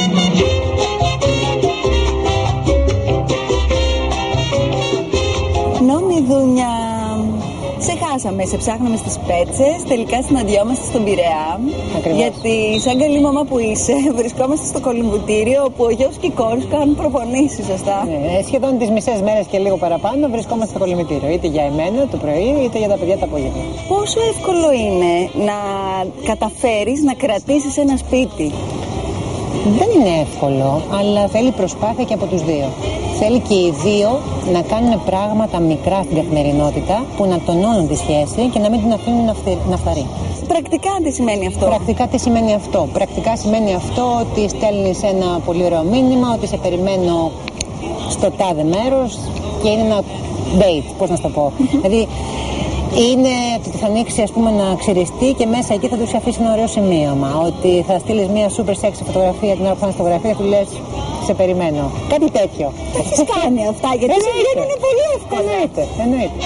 Νόμι Δούνια, σε χάσαμε, σε ψάχναμε στις Πέτσες, τελικά συναντιόμαστε στον Πειραιά. Ακριβώς. Γιατί σαν καλή μαμά που είσαι, βρισκόμαστε στο κολυμβητήριο όπου ο γιος και η κόρη κάνουν προπονήσεις, σωστά? Ναι, σχεδόν τις μισές μέρες και λίγο παραπάνω βρισκόμαστε στο κολυμβητήριο. Είτε για εμένα το πρωί, είτε για τα παιδιά το απόγευμα. Πόσο εύκολο είναι να καταφέρεις να κρατήσεις ένα σπίτι? Δεν είναι εύκολο, αλλά θέλει προσπάθεια και από τους δύο. Θέλει και οι δύο να κάνουν πράγματα μικρά στην καθημερινότητα που να τονώνουν τη σχέση και να μην την αφήνουν να φθαρεί. Πρακτικά τι σημαίνει αυτό? Πρακτικά τι σημαίνει αυτό? Πρακτικά σημαίνει αυτό ότι στέλνεις ένα πολύ ωραίο μήνυμα, ότι σε περιμένω στο τάδε μέρος και είναι ένα date, πώς να σου το πω. Δηλαδή είναι ότι θα ανοίξει, ας πούμε, να ξυριστεί και μέσα εκεί θα του αφήσει ένα ωραίο σημείωμα. Ότι θα στείλεις μια super sexy φωτογραφία την ώρα που θα είναι στη φωτογραφία και του λες σε περιμένω. Κάτι τέτοιο. Τα έχεις κάνει αυτά, γιατί σου βγαίνουν πολύ εύκολα. Εννοείται.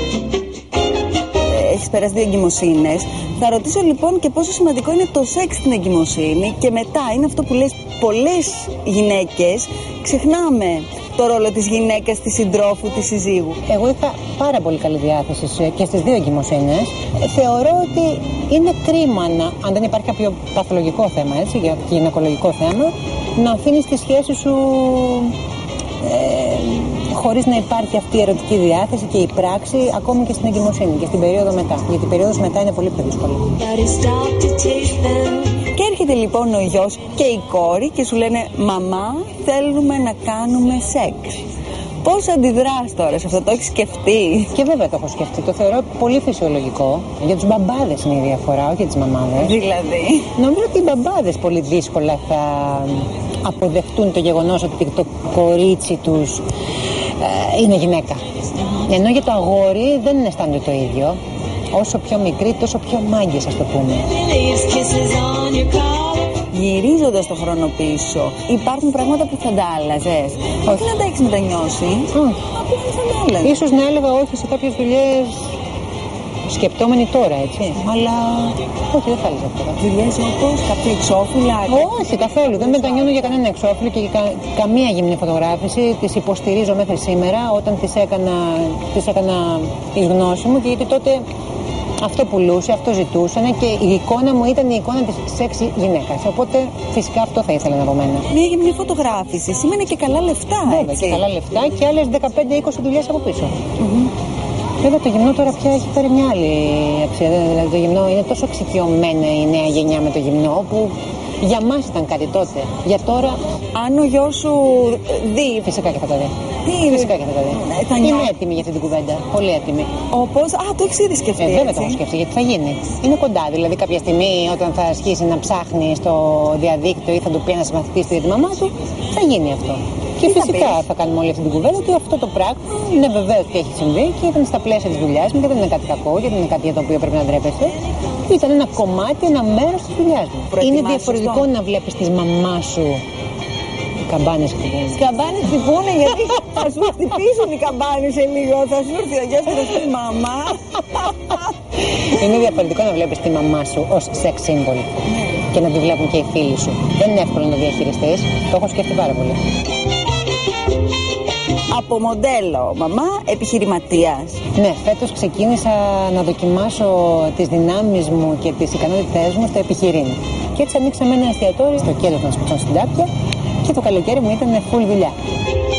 Έχεις περάσει 2 εγκυμοσύνες. Θα ρωτήσω λοιπόν και πόσο σημαντικό είναι το σεξ στην εγκυμοσύνη και μετά είναι αυτό που λες, πολλές γυναίκες ξεχνάμε το ρόλο της γυναίκας, της συντρόφου, της συζύγου. Εγώ είχα πάρα πολύ καλή διάθεση και στις 2 εγκυμοσύνες. Θεωρώ ότι είναι κρίμα αν δεν υπάρχει κάποιο παθολογικό θέμα, έτσι, γυναικολογικό θέμα, να αφήνεις τη σχέση σου χωρίς να υπάρχει αυτή η ερωτική διάθεση και η πράξη ακόμη και στην εγκυμοσύνη και στην περίοδο μετά. Γιατί η περίοδος μετά είναι πολύ πιο δύσκολη. Και έρχεται λοιπόν ο γιος και η κόρη και σου λένε «Μαμά, θέλουμε να κάνουμε σεξ». Πώς αντιδράς τώρα σε αυτό, το έχεις σκεφτεί? Και βέβαια το έχω σκεφτεί, το θεωρώ πολύ φυσιολογικό. Για τους μπαμπάδες είναι η διαφορά, όχι για τις μαμάδες. Δηλαδή? Νομίζω ότι οι μπαμπάδες πολύ δύσκολα θα αποδεχτούν το γεγονός ότι το κορίτσι τους είναι γυναίκα. Ενώ για το αγόρι δεν αισθάνονται το ίδιο. Όσο πιο μικρή, τόσο πιο μάγκες, ας το πούμε. Γυρίζοντας το χρόνο πίσω, υπάρχουν πράγματα που θα τα άλλαζες? Όχι να τα έχεις μετανιώσει. Απλά θα τα άλλαζες. Ίσως να έλεγα όχι σε κάποιες δουλειές σκεπτόμενοι τώρα, έτσι. Αλλά όχι, δεν θα έλεγα τώρα. Δουλειές όπως κάποια εξώφυλλα? Όχι, καθόλου. Δεν μετανιώνω για κανένα εξώφυλλο και για καμία γυμνή φωτογράφηση. Τις υποστηρίζω μέχρι σήμερα όταν τις έκανα η γνώση μου και γιατί τότε αυτό πουλούσε, αυτό ζητούσαν και η εικόνα μου ήταν η εικόνα της σεξι γυναίκας. Οπότε φυσικά αυτό θα ήθελα από μένα. Μια γυμνή φωτογράφηση σημαίνει και καλά λεφτά, βέβαια, έτσι. Και καλά λεφτά και άλλες 15-20 δουλειές από πίσω. Βέβαια το γυμνό τώρα πια έχει φέρει μια άλλη αξία. Δηλαδή το γυμνό είναι τόσο εξοικειωμένα η νέα γενιά με το γυμνό που για μας ήταν κάτι τότε. Για τώρα. Αν ο γιος σου δει. Φυσικά και θα το δει. Φυσικά και θα το δει. Είμαι έτοιμη για αυτή την κουβέντα. Πολύ έτοιμη. Όπως. Το έχεις ήδη σκεφτεί. Βέβαια το έχω σκεφτεί γιατί θα γίνει. Είναι κοντά. Δηλαδή κάποια στιγμή όταν θα αρχίσει να ψάχνει στο διαδίκτυο ή θα του πει ένα μαθητή του για τη μαμά του, θα γίνει αυτό. Και φυσικά θα κάνουμε όλη αυτή την κουβέντα ότι αυτό το πράγμα είναι βεβαίως και έχει συμβεί και ήταν στα πλαίσια της δουλειάς μου και δεν είναι κάτι κακό και δεν είναι κάτι για το οποίο πρέπει να ντρέπεσαι. Ήταν ένα κομμάτι, ένα μέρος της δουλειάς μου. Είναι διαφορετικό να βλέπεις τη μαμά σου. Οι καμπάνες χτυπούν. Οι καμπάνες χτυπούν γιατί θα σου χτυπήσουν οι καμπάνες σε λίγο. Θα σου έρθει ο γιος και θα σου πει μαμά. Είναι διαφορετικό να βλέπεις τη μαμά σου ως sex symbol και να τη βλέπουν και οι φίλοι σου. Δεν είναι εύκολο να το διαχειριστείς. Το έχω σκεφτεί πάρα πολύ. Από μοντέλο μαμά, επιχειρηματίας. Ναι, φέτος ξεκίνησα να δοκιμάσω τις δυνάμεις μου και τις ικανότητές μου στο επιχειρήν. Και έτσι ανοίξαμε ένα εστιατόριο στο κέντρο των Σπιτών στην Τάπια και το καλοκαίρι μου ήταν full δουλειά.